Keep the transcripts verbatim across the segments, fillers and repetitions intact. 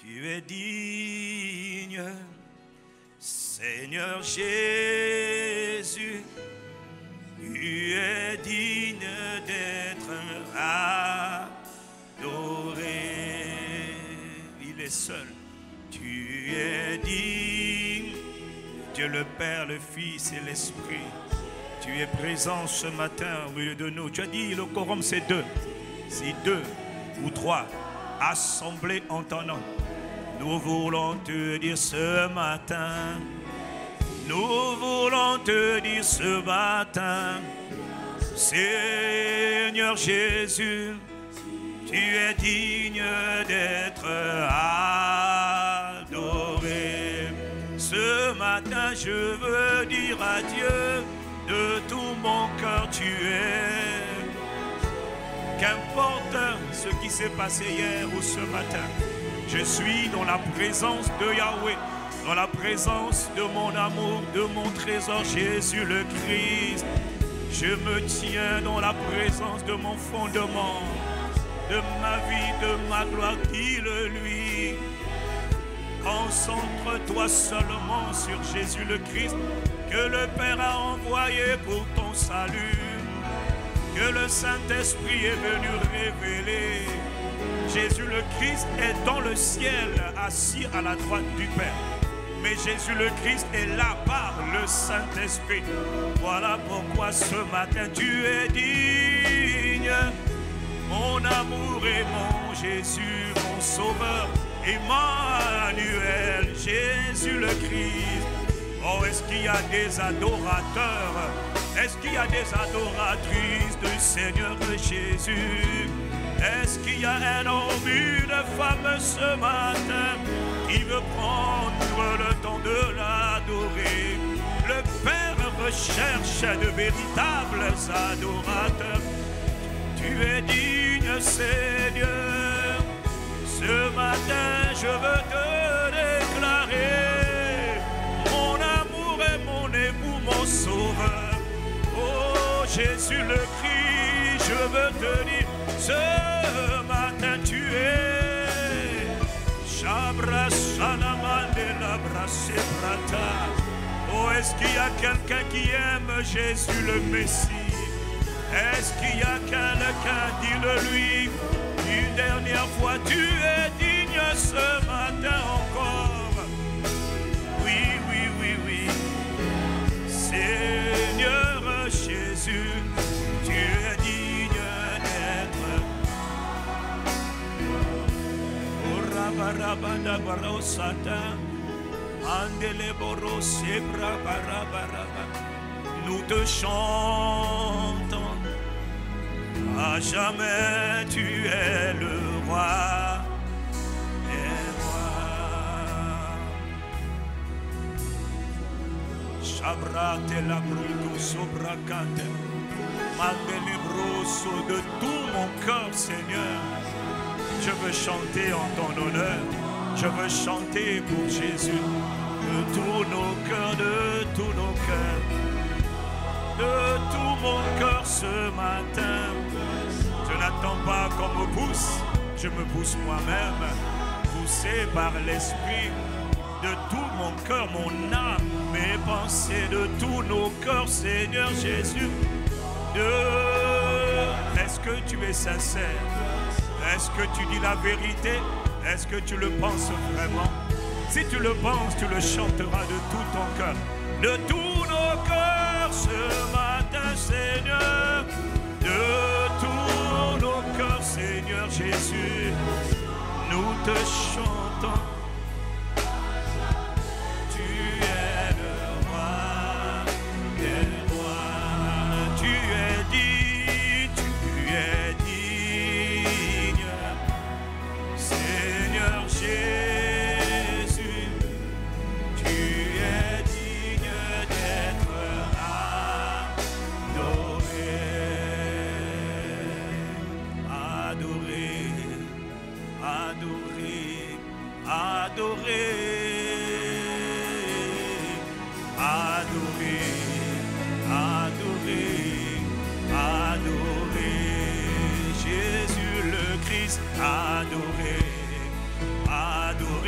tu es digne, Seigneur Jésus, tu es digne d'être adoré. Il est seul, tu es digne, Dieu le Père, le Fils et l'Esprit. Tu es présent ce matin au milieu de nous. Tu as dit le quorum c'est deux. Si deux ou trois assemblés en ton nom, nous voulons te dire ce matin, nous voulons te dire ce matin, Seigneur Jésus, tu es digne d'être adoré. Ce matin je veux dire à Dieu, de tout mon cœur tu es. Qu'importe ce qui s'est passé hier ou ce matin, je suis dans la présence de Yahweh, dans la présence de mon amour, de mon trésor Jésus le Christ. Je me tiens dans la présence de mon fondement, de ma vie, de ma gloire, dis-le lui. Concentre-toi seulement sur Jésus le Christ, que le Père a envoyé pour ton salut, que le Saint-Esprit est venu révéler. Jésus le Christ est dans le ciel, assis à la droite du Père. Mais Jésus le Christ est là par le Saint-Esprit. Voilà pourquoi ce matin tu es digne, mon amour et mon Jésus, mon Sauveur, Emmanuel, Jésus le Christ. Oh, est-ce qu'il y a des adorateurs? Est-ce qu'il y a des adoratrices du Seigneur Jésus? Est-ce qu'il y a un homme, une femme ce matin qui veut prendre le temps de l'adorer? Le Père recherche de véritables adorateurs. Tu es digne, Seigneur. Ce matin, je veux te déclarer mon amour et mon époux, mon Sauveur. Oh Jésus le Christ, je veux te dire, ce matin tu es Chabra Salamande la Brata. Oh, est-ce qu'il y a quelqu'un qui aime Jésus le Messie? Est-ce qu'il y a quelqu'un, dis-le lui, une dernière fois, tu es digne ce matin encore. Oui, oui, oui, oui. Seigneur Jésus, tu es digne d'être. Oh, rabarabada barosata, andele borose brabarabaraba. Nous te chantons. À jamais tu es le roi des rois. Chabrate la bruto sobracante. Mandelibroso de tout mon cœur, Seigneur. Je veux chanter en ton honneur. Je veux chanter pour Jésus. De tous nos cœurs, de tous nos cœurs. De tout mon cœur ce matin. Je n'attends pas qu'on me pousse, je me pousse moi-même, poussé par l'Esprit. De tout mon cœur, mon âme, mes pensées, de tous nos cœurs, Seigneur Jésus. De... Est-ce que tu es sincère? Est-ce que tu dis la vérité? Est-ce que tu le penses vraiment? Si tu le penses, tu le chanteras de tout ton cœur. De tous nos cœurs ce matin, Seigneur. De tous nos cœurs, Seigneur Jésus, nous te chantons. Tu es le roi des rois. Tu es digne, tu es digne, Seigneur Jésus. Tu es digne d'être adoré. Adoré, adoré, adoré, adoré, adoré, Jésus le Christ, adoré, adoré.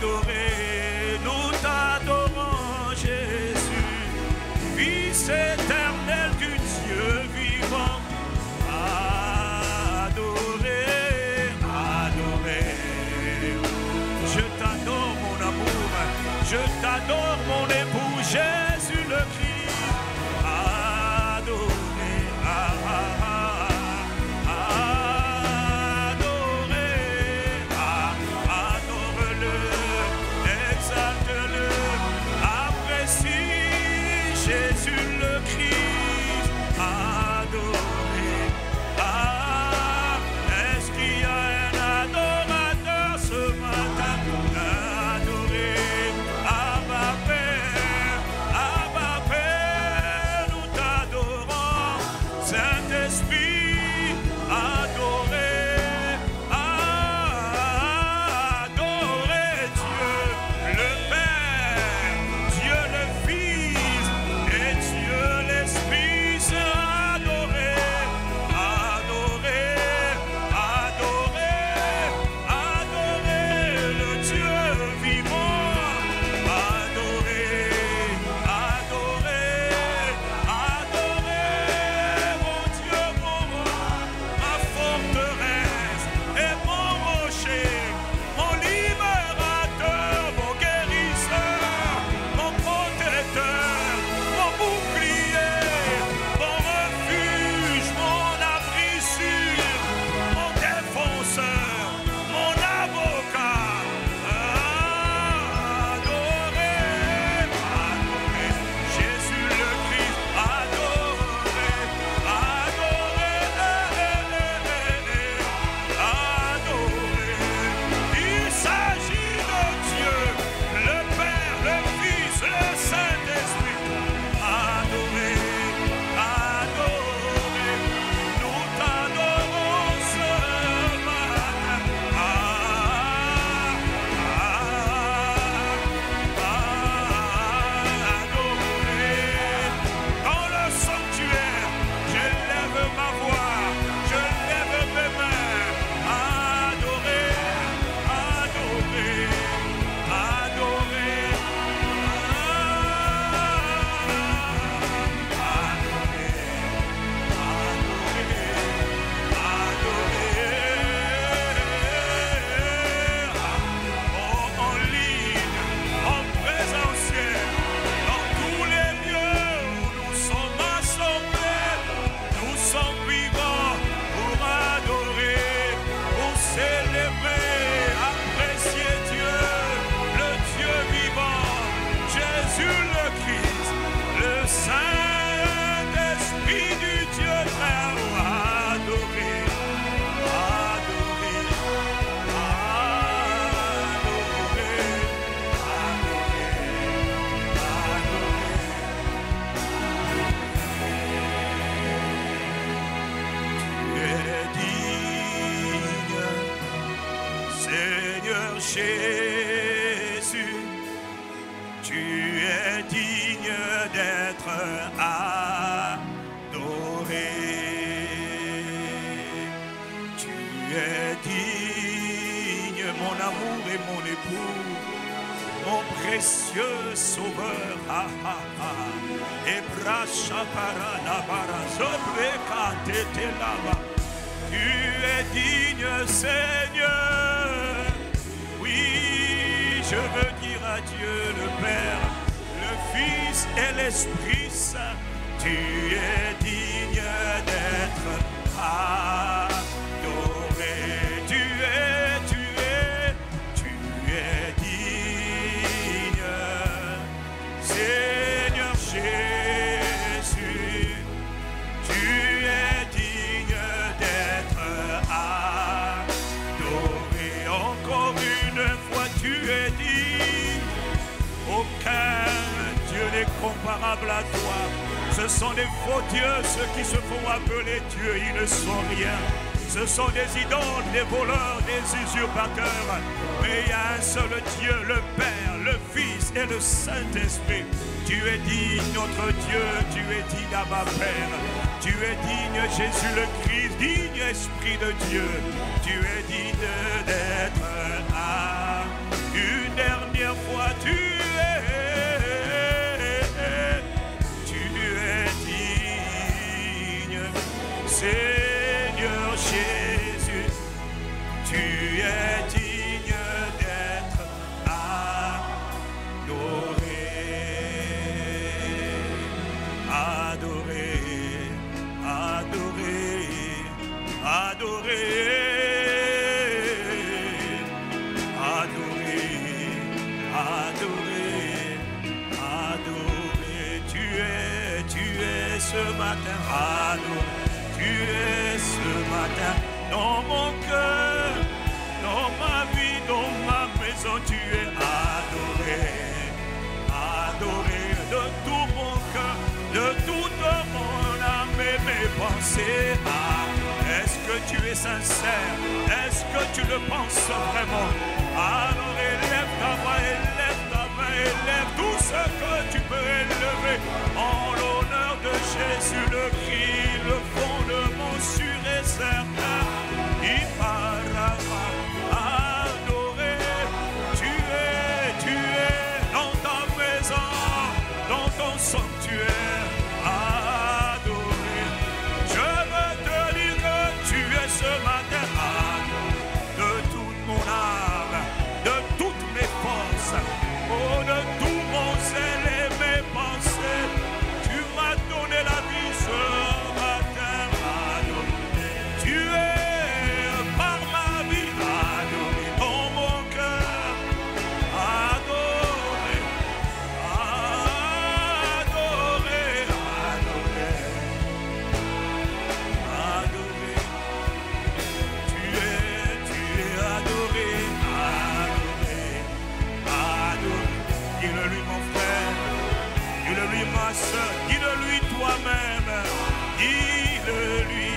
adorer, nous t'adorons Jésus, Fils éternel du Dieu vivant. Adorer, adorer, je t'adore mon amour, je t'adore mon époux Jésus le Christ. Adorer, ah, ah, ah, adorer, ah, adore-le, exalte-le, apprécie Jésus le Christ. Adorer, ah, est-ce qu'il y a un adorateur ce matin? Adorer, Abba Père, Abba Père, nous t'adorons, Saint-Esprit, adorer, adorer Dieu le Père, Dieu le Fils et Dieu l'Esprit sera adoré, adorer, adorer, adorer le Dieu vivant, adorer, adorer, adorer mon Dieu, mon roi, ma forteresse et mon rocher, mon libérateur, mon guérisseur, mon protecteur, mon bouclier, mon refuge, mon abri sûr, mon défenseur, mon avocat. Adorer, adorer Jésus le Christ, adorer, adorer, adorer. Il s'agit de Dieu, le Père, le Fils, le Saint-Esprit. Adorer, adorer, nous t'adorons ce matin. Ah, ah, adorer. Dans le sanctuaire, je lève ma voix, je lève mes mains. Adorer, adorer, adorer. Oh, en ligne, en présentiel, dans tous les lieux où nous sommes assemblés, nous sommes vivants pour adorer, pour célébrer, apprécier Dieu, le Dieu vivant, Jésus le Christ, le Saint-Esprit du Dieu très haut. Adorer, adorer, Jésus, tu es digne d'être adoré. Tu es digne, mon amour et mon époux, mon précieux sauveur. Ah, ah, ah. Et brachapara nabara zobreka tete lava. Tu es digne, Seigneur. Oui, je veux dire à Dieu le Père, le Fils et l'Esprit Saint. Tu es digne d'être adoré. Tu es, tu es, tu es digne, Seigneur Jésus. Tu es digne d'être adoré. Encore une fois, tu es digne. Aucun Dieu n'est comparable à toi. Ce sont des faux dieux, ceux qui se font appeler dieux, ils ne sont rien. Ce sont des idoles, des voleurs, des usurpateurs. Mais il y a un seul Dieu, le Père, le Fils et le Saint-Esprit. Tu es digne, notre Dieu, tu es digne, Abba Père. Tu es digne, Jésus le Christ, digne Esprit de Dieu. Tu es digne d'être à une dernière. matin adoré. Tu es ce matin dans mon cœur, dans ma vie, dans ma maison, tu es adoré. Adoré de tout mon cœur, de toute mon âme et mes pensées. Ah, est-ce que tu es sincère? Est-ce que tu le penses vraiment? Alors élève ta voix, élève ta main, élève tout ce que tu peux élever en l'honneur de Jésus le Christ, le fondement sûr et certain. Il parama, adoré, tu es, tu es dans ta maison, dans ton sanctuaire, adoré. Je veux te dire que tu es ce matin, de toute mon âme, de toutes mes forces, oh, de tout mon zèle et mes pensées. Tu m'as donné la vie ce matin, adoré. Tu es par ma vie, adoré, dans mon cœur, adoré, adoré, adoré, adoré. Tu es, tu es adoré, adoré, adoré. Dis-le-lui mon frère, dis-le-lui ma soeur, dis-le-lui toi-même, dis-le-lui.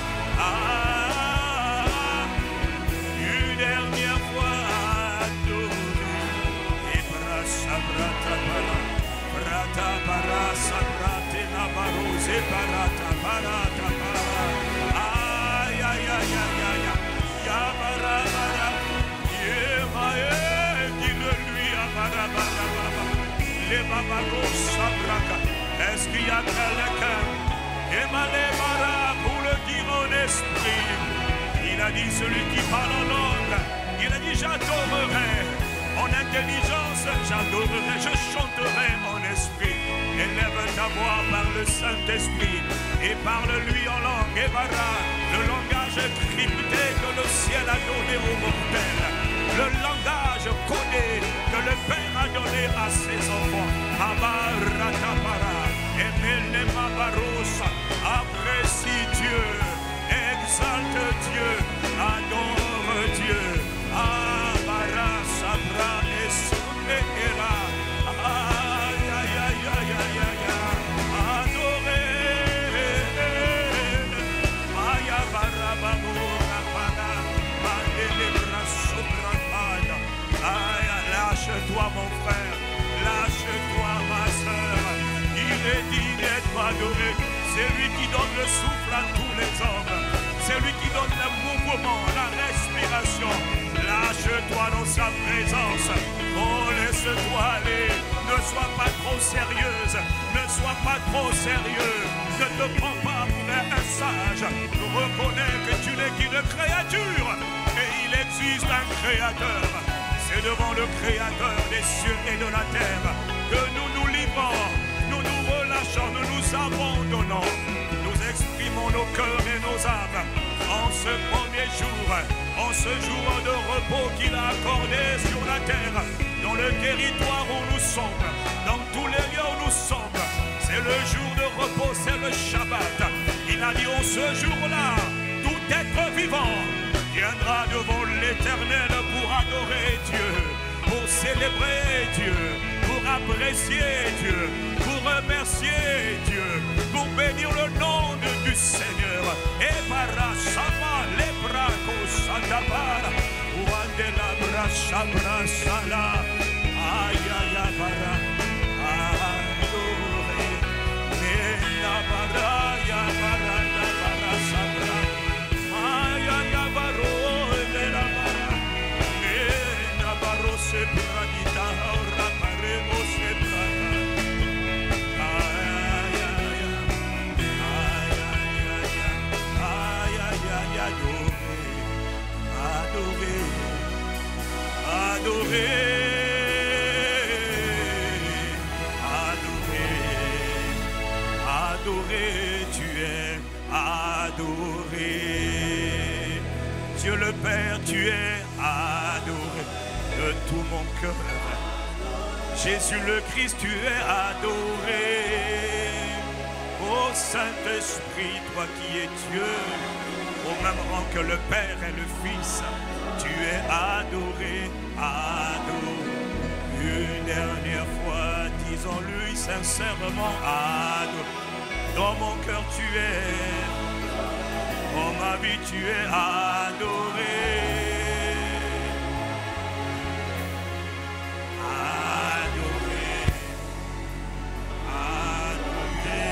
Ah, une dernière fois adoré. Et brasa brata para, brata para, sabrate na barose parata parata para. Aïe aïe aïe aïe aïe, ya bara bara, yema eh, dis-le-lui à bara bara bara. Les babagos sabraka. Est-ce qu'il y a quelqu'un? Emmanuel bara pour le dire en esprit. Il a dit celui qui parle en langue. Il a dit j'adorerai en intelligence, j'adorerai, je chanterai en esprit. Élève ta voix par le Saint-Esprit et parle-lui en langue. Et bara, le langage crypté que le ciel a donné aux mortels. Le langage connu que le Père a donné à ses enfants. Abaratapara, Emelema Barossa, apprécie Dieu, exalte Dieu, adore Dieu. Abara, Sabra, et Soune, Era. Aïe, aïe, aïe, aïe, aïe, aïe, adorez. Maya Barabamora, Para, Madelebra, Sobrapana. Aïe, lâche-toi mon frère, lâche-toi ma soeur. Il est digne d'être adoré. C'est lui qui donne le souffle à tous les hommes. C'est lui qui donne le mouvement, la respiration. Lâche-toi dans sa présence. Oh, laisse-toi aller. Ne sois pas trop sérieuse. Ne sois pas trop sérieux. Ne te prends pas pour un sage. Reconnais que tu n'es qu'une créature. Et il existe un créateur. C'est devant le créateur des cieux et de la terre que nous nous livrons. Nous nous relâchons, nous nous abandonnons. Nous exprimons nos cœurs et nos âmes en ce premier jour, en ce jour de repos qu'il a accordé sur la terre, dans le territoire où nous sommes, dans tous les lieux où nous sommes. C'est le jour de repos, c'est le Shabbat. Il a dit en ce jour-là, tout être vivant viendra devant l'Éternel pour adorer Dieu, pour célébrer Dieu, pour apprécier Dieu, pour remercier Dieu, pour bénir le nom de, du Seigneur. Et para sama lebra kosandabara, wandela brasha brasala, ayaya bara, adoré, mena bara ya bara na bara sabra, ayaya baro de la bara, mena baro se pradita ora paremo se prada. Adoré, adoré, adoré, tu es adoré. Dieu le Père, tu es adoré de tout mon cœur. Jésus le Christ, tu es adoré. Oh Saint-Esprit, toi qui es Dieu, au même rang que le Père et le Fils, tu es adoré, adoré. Une dernière fois, disons-lui sincèrement, adoré. Dans mon cœur tu es, dans ma vie tu es adoré. Adoré, adoré,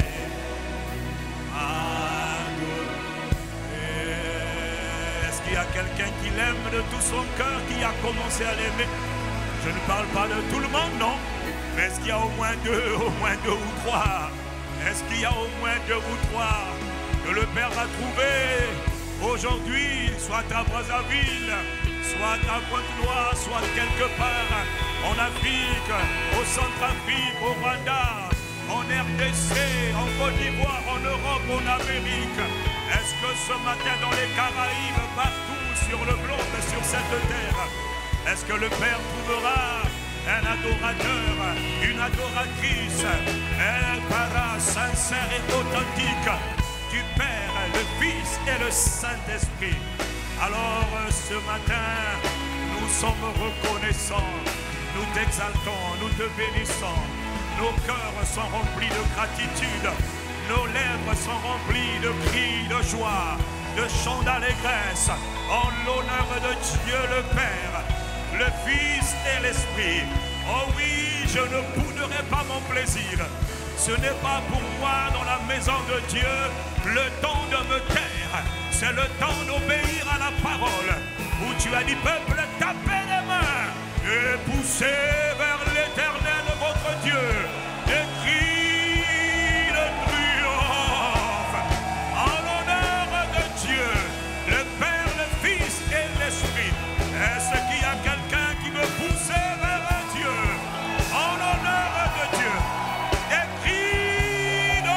adoré. Est-ce qu'il y a quelqu'un qui l'aime de tout son cœur, qui a commencé à l'aimer? Je ne parle pas de tout le monde, non. Mais est-ce qu'il y a au moins deux, au moins deux ou trois? Est-ce qu'il y a au moins deux ou trois que le Père va trouver aujourd'hui, soit à Brazzaville, soit à Pointe-Noire, soit quelque part en Afrique, au Centrafrique, au Rwanda, en R D C, en Côte d'Ivoire, en Europe, en Amérique? Est-ce que ce matin dans les Caraïbes, partout sur le globe, sur cette terre, est-ce que le Père trouvera un adorateur, une adoratrice, un para sincère et authentique du Père, le Fils et le Saint-Esprit? Alors ce matin, nous sommes reconnaissants, nous t'exaltons, nous te bénissons. Nos cœurs sont remplis de gratitude, nos lèvres sont remplies de cris de joie, de chants d'allégresse, en l'honneur de Dieu le Père, le Fils et l'Esprit. Oh oui, je ne bouderai pas mon plaisir. Ce n'est pas pour moi dans la maison de Dieu le temps de me taire. C'est le temps d'obéir à la parole, où tu as dit, peuple, tapez les mains et poussez vers l'Éternel votre Dieu des cris de triomphe en l'honneur de Dieu, le Père, le Fils et l'Esprit. Est-ce qu'il y a quelqu'un qui veut pousser vers Dieu en l'honneur de Dieu? Des cris de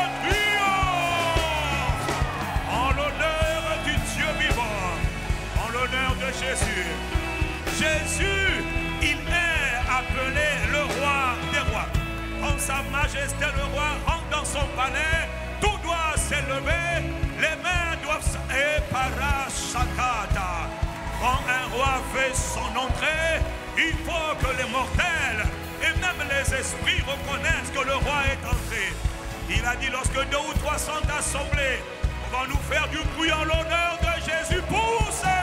triomphe en l'honneur du Dieu vivant, en l'honneur de Jésus. Jésus, il est appelé le roi des rois. Quand sa majesté le roi rentre dans son palais, tout doit s'élever, les mains doivent s'éparachakata. Quand un roi fait son entrée, il faut que les mortels et même les esprits reconnaissent que le roi est entré. Il a dit, lorsque deux ou trois sont assemblés, on va nous faire du bruit en l'honneur de Jésus. Poussez!